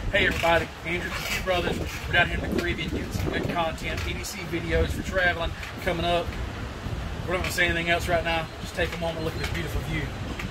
Hey everybody, Andrew from Pew Brothers. We're down here in the Caribbean getting some good content, EDC videos for traveling coming up. We're not going to say anything else right now. Just take a moment and look at this beautiful view.